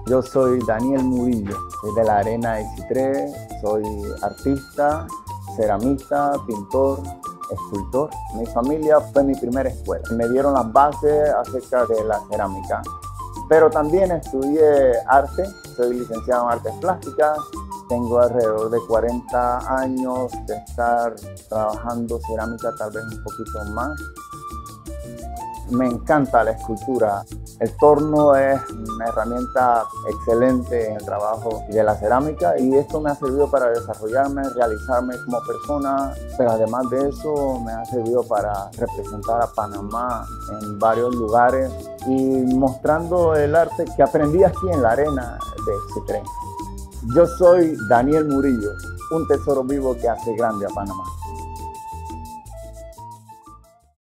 Yo soy Daniel Murillo, soy de la Arena de Chitré, soy artista, ceramista, pintor, escultor. Mi familia fue mi primera escuela. Me dieron las bases acerca de la cerámica, pero también estudié arte, soy licenciado en artes plásticas. Tengo alrededor de 40 años de estar trabajando cerámica, tal vez un poquito más. Me encanta la escultura. El torno es una herramienta excelente en el trabajo de la cerámica y esto me ha servido para desarrollarme, realizarme como persona, pero además de eso me ha servido para representar a Panamá en varios lugares y mostrando el arte que aprendí aquí en la Arena de Chitré. Yo soy Daniel Murillo, un tesoro vivo que hace grande a Panamá.